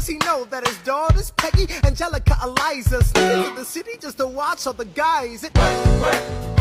does he know that his daughters, Peggy, Angelica, Eliza, sneak into the city just to watch all the guys?